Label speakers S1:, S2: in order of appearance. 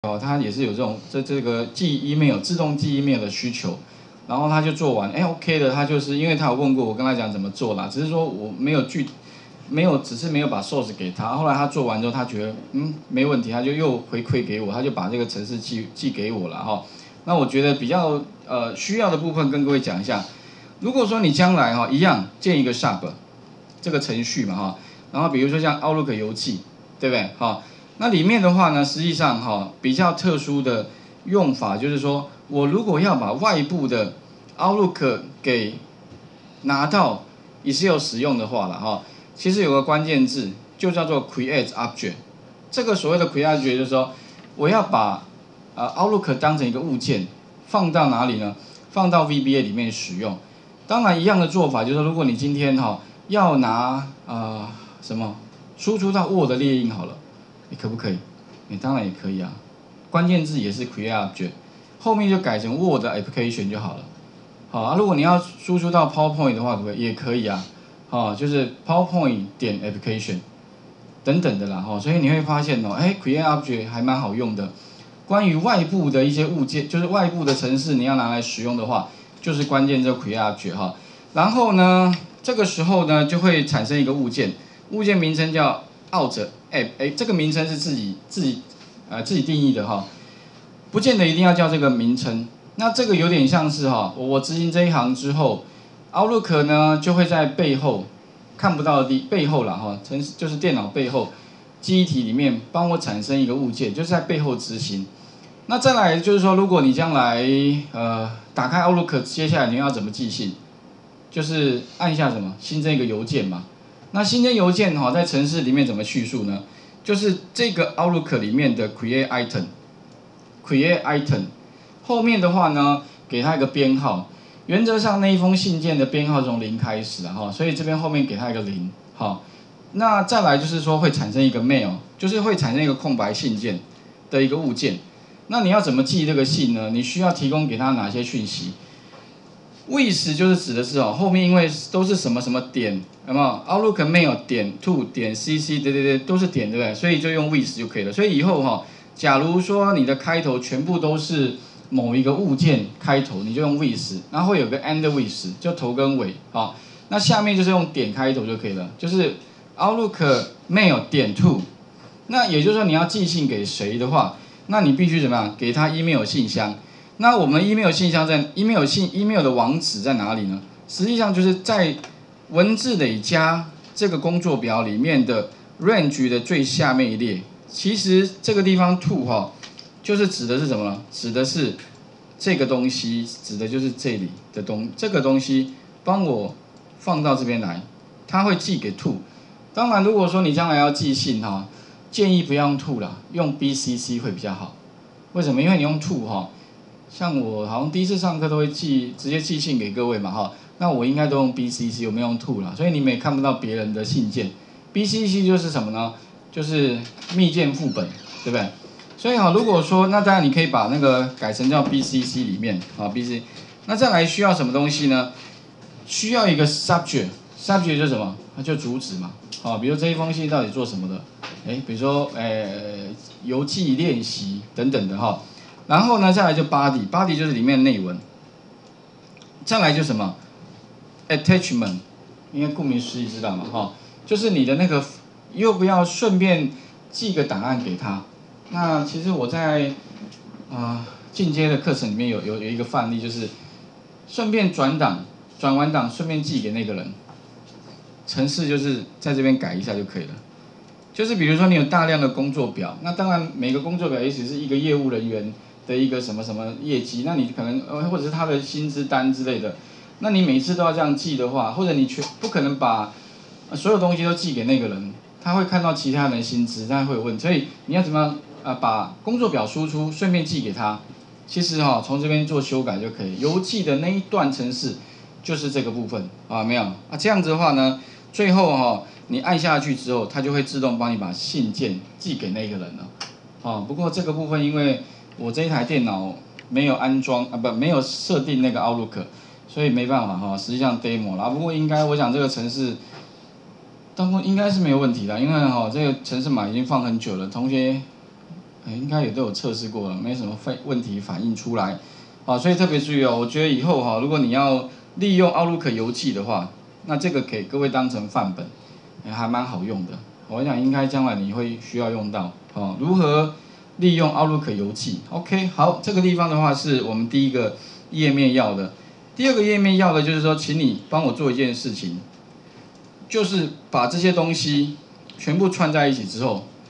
S1: 哦，它也是有这个寄 email 自动寄 email 的需求，然后他就做完，哎 OK 的，他就是因为他有问过我，跟他讲怎么做啦，只是说我只是没有把 source 给他，后来他做完之后，他觉得没问题，他就又回馈给我，他就把这个程式寄给我了哈。那我觉得比较需要的部分跟各位讲一下，如果说你将来一样建一个 Sharp 这个程序嘛哈，然后比如说像 Outlook 邮寄，对不对哈？那里面的话呢，实际上比较特殊的用法就是说，我如果要把外部的 Outlook 给拿到 Excel 使用的话了哈，其实有个关键字就叫做 Create Object。这个所谓的 Create Object 就是说，我要把Outlook 当成一个物件，放到哪里呢？放到 VBA 里面使用。当然一样的做法就是，如果你今天要拿什么输出到 Word 列印好了，你可不可以？你当然也可以啊。关键字也是 Create Object， 后面就改成 Word Application 就好了。好啊，如果你要输出到 PowerPoint 的话，可不可以？也可以啊。就是 PowerPoint 点 Application 等等的啦。所以你会发现Create Object 还蛮好用的。关于外部的一些物件，就是外部的程式，你要拿来使用的话，就是关键这 Create Object 哈。然后呢，这个时候呢就会产生一个物件，物件名称叫 Out App， 这个名称是自己定义的哈，不见得一定要叫这个名称。那这个有点像是我执行这一行之后 ，Outlook 呢就会在背后看不到的背后啦就是电脑背后记忆体里面帮我产生一个物件，就是在背后执行。那再来就是说，如果你将来打开 Outlook， 接下来你要怎么寄信？就是按下什么新增一个邮件嘛。那新增邮件在程式里面怎么叙述呢？就是这个 Outlook 里面的 Create Item 后面的话呢，给它一个编号。原则上那一封信件的编号从0开始所以这边后面给它一个0那再来就是说会产生一个 mail， 就是会产生一个空白信件的一个物件。那你要怎么寄这个信呢？你需要提供给他哪些讯息？with 就是指的是后面因为都是什么什么点，有没有 ？Outlook mail 点 to 点 cc 对，都是点，对不对？所以就用 with 就可以了。所以以后假如说你的开头全部都是某一个物件开头，你就用 with， 然后会有个 end with， 就头跟尾那下面就是用点开头就可以了，就是 Outlook mail 点 to。那也就是说你要寄信给谁的话，那你必须怎么样？给他 email 信箱。那我们 email 信箱在 email 的网址在哪里呢？实际上就是在文字累加这个工作表里面的 range 的最下面一列。其实这个地方 to 就是指的是什么呢？指的是这个东西，指的就是这里的这个东西，帮我放到这边来，它会寄给 to。当然，如果说你将来要寄信建议不要用 to 啦，用 BCC 会比较好。为什么？因为你用 to 像我好像第一次上课都会直接寄信给各位嘛那我应该都用 BCC， 我没用 to 啦，所以你们也看不到别人的信件。BCC 就是什么呢？就是密件副本，对不对？所以如果说那当然你可以把那个改成叫 BCC 里面BCC。那再来需要什么东西呢？需要一个 subject 就是什么？它就主旨嘛比如这一封信到底做什么的？比如说邮寄练习等等的然后呢，再来就 body 就是里面的内文。再来就什么 attachment， 因为顾名思义知道嘛就是你的那个要不要顺便寄个档案给他？那其实我在进阶的课程里面有一个范例，就是顺便转完档顺便寄给那个人。程式就是在这边改一下就可以了。就是比如说你有大量的工作表，那当然每个工作表也许是一个业务人员的一个什么什么业绩，那你可能或者是他的薪资单之类的，那你每次都要这样寄的话，或者你不可能把所有东西都寄给那个人，他会看到其他人的薪资，他会有问题，所以你要怎么样把工作表输出顺便寄给他？其实从这边做修改就可以。邮寄的那一段程式就是这个部分没有这样子的话呢，最后你按下去之后，它就会自动帮你把信件寄给那个人了不过这个部分因为我这一台电脑没有安装没有设定那个 Outlook， 所以没办法实际上 demo 啦。不过我想这个程式当中应该是没有问题的，因为这个程式码已经放很久了，同学应该也都有测试过了，没什么问题反映出来。好，所以特别注意哦，我觉得以后哈，如果你要利用 Outlook 邮寄的话，那这个给各位当成范本，还蛮好用的。我想应该将来你会需要用到。哦，如何利用 Outlook 邮寄 ？OK， 好，这个地方的话是我们第一个页面要的。第二个页面要的就是说，请你帮我做一件事情，就是把这些东西全部串在一起之后，